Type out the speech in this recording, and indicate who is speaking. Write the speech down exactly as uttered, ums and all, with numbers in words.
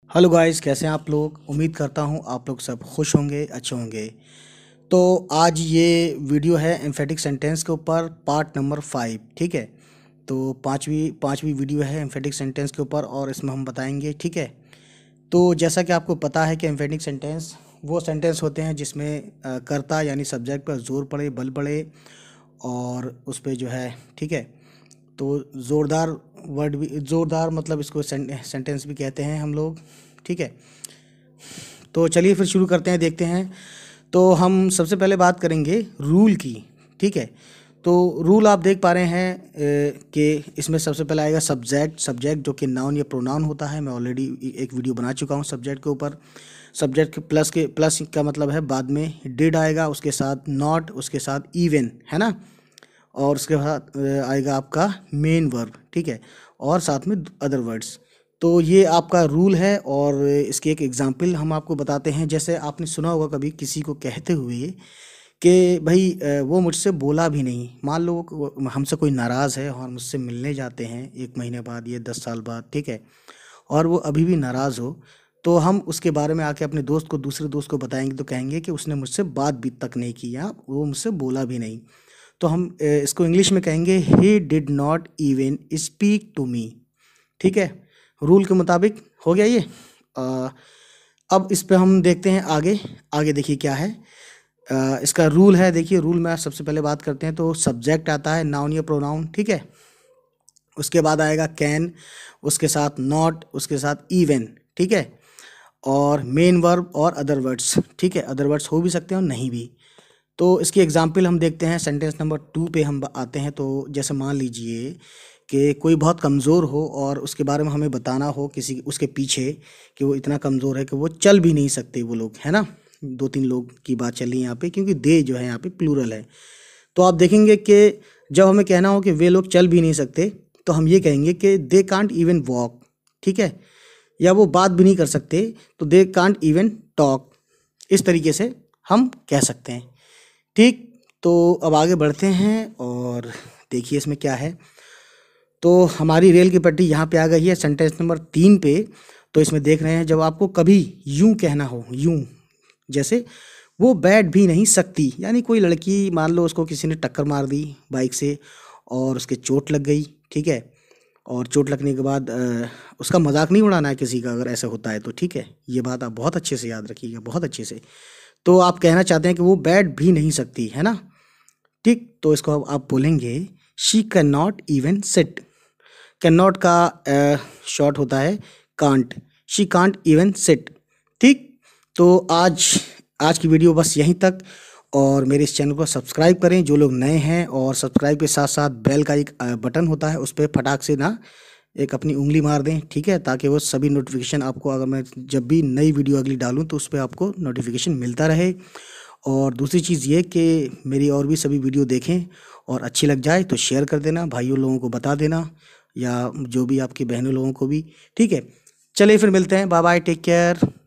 Speaker 1: Hello guys, कैसे हैं आप लोग। उम्मीद करता हूँ आप लोग सब खुश होंगे, अच्छे होंगे। तो आज ये वीडियो है एम्फेटिक सेंटेंस के ऊपर, पार्ट नंबर फाइव। ठीक है, तो पांचवी पांचवी वीडियो है एम्फेटिक सेंटेंस के ऊपर और इसमें हम बताएंगे। ठीक है, तो जैसा कि आपको पता है कि एम्फेटिक सेंटेंस वो सेंटेंस होते हैं जिसमें अ, कर्ता यानी सब्जेक्ट पर जोर पड़े, बल पड़े और उस पर जो है। ठीक है, तो ज़ोरदार वर्ड भी, ज़ोरदार मतलब इसको सेंटेंस भी कहते हैं हम लोग। ठीक है, तो चलिए फिर शुरू करते हैं, देखते हैं। तो हम सबसे पहले बात करेंगे रूल की। ठीक है, तो रूल आप देख पा रहे हैं अ, कि इसमें सबसे पहले आएगा सब्जेक्ट। सब्जेक्ट जो कि नाउन या प्रोनाउन होता है। मैं ऑलरेडी एक वीडियो बना चुका हूँ सब्जेक्ट के ऊपर। सब्जेक्ट के प्लस के प्लस का मतलब है बाद में डिड आएगा, उसके साथ नॉट, उसके साथ इवन, है ना। और उसके बाद अ, आएगा आपका मेन वर्ब। ठीक है, और साथ में अदर वर्ड्स। तो ये आपका रूल है और इसकी एक एग्जांपल हम आपको बताते हैं। जैसे आपने सुना होगा कभी किसी को कहते हुए कि भाई अ, वो मुझसे बोला भी नहीं। मान लो वो- हमसे कोई नाराज़ है और मुझसे मिलने जाते हैं एक महीने बाद या दस साल बाद। ठीक है, और वो अभी भी नाराज़ हो, तो हम उसके बारे में आके अपने दोस्त को, दूसरे दोस्त को बताएंगे तो कहेंगे कि उसने मुझसे बात भी तक नहीं की या वो मुझसे बोला भी नहीं। तो हम अ, इसको इंग्लिश में कहेंगे he did not even speak to me. ठीक है, रूल के मुताबिक हो गया ये। अ, अब इस पे हम देखते हैं आगे। आगे देखिए क्या है। अ, इसका रूल है, देखिए रूल में सबसे पहले बात करते हैं तो सब्जेक्ट आता है नाउन या प्रोनाउन। ठीक है, उसके बाद आएगा कैन, उसके साथ नॉट, उसके साथ इवन। ठीक है, और मेन वर्ब और अदर वर्ड्स। ठीक है, अदर वर्ड्स हो भी सकते हैं और नहीं भी। तो इसकी एग्जाम्पल हम देखते हैं। सेंटेंस नंबर टू पे हम आते हैं। तो जैसे मान लीजिए कि कोई बहुत कमज़ोर हो और उसके बारे में हमें बताना हो किसी उसके पीछे कि वो इतना कमज़ोर है कि वो चल भी नहीं सकते वो लोग, है ना। दो तीन लोग की बात चल रही है यहाँ पे, क्योंकि दे जो है यहाँ पे प्लूरल है। तो आप देखेंगे कि जब हमें कहना हो कि वे लोग चल भी नहीं सकते, तो हम ये कहेंगे कि दे कांट इवन वॉक। ठीक है, या वो बात भी नहीं कर सकते तो दे कांट इवन टॉक। इस तरीके से हम कह सकते हैं। ठीक, तो अब आगे बढ़ते हैं और देखिए इसमें क्या है। तो हमारी रेल की पटरी यहाँ पे आ गई है सेंटेंस नंबर तीन पे। तो इसमें देख रहे हैं जब आपको कभी यूं कहना हो, यूं, जैसे वो बैठ भी नहीं सकती, यानी कोई लड़की मान लो उसको किसी ने टक्कर मार दी बाइक से और उसके चोट लग गई। ठीक है, और चोट लगने के बाद अ, उसका मजाक नहीं उड़ाना है किसी का, अगर ऐसा होता है तो। ठीक है, ये बात आप बहुत अच्छे से याद रखिएगा, बहुत अच्छे से। तो आप कहना चाहते हैं कि वो बैठ भी नहीं सकती, है ना। ठीक, तो इसको अब आप बोलेंगे she can not even sit. Can not का शॉर्ट होता है can't. She can't even sit. ठीक, तो आज आज की वीडियो बस यहीं तक। और मेरे इस चैनल को सब्सक्राइब करें जो लोग नए हैं, और सब्सक्राइब के साथ साथ बेल का एक अ, बटन होता है, उस पर फटाक से ना एक अपनी उंगली मार दें। ठीक है, ताकि वो सभी नोटिफिकेशन आपको, अगर मैं जब भी नई वीडियो अगली डालूं तो उस पर आपको नोटिफिकेशन मिलता रहे। और दूसरी चीज़ ये कि मेरी और भी सभी वीडियो देखें और अच्छी लग जाए तो शेयर कर देना, भाइयों लोगों को बता देना, या जो भी आपकी बहनों लोगों को भी। ठीक है, चलिए फिर मिलते हैं। Bye bye, take care.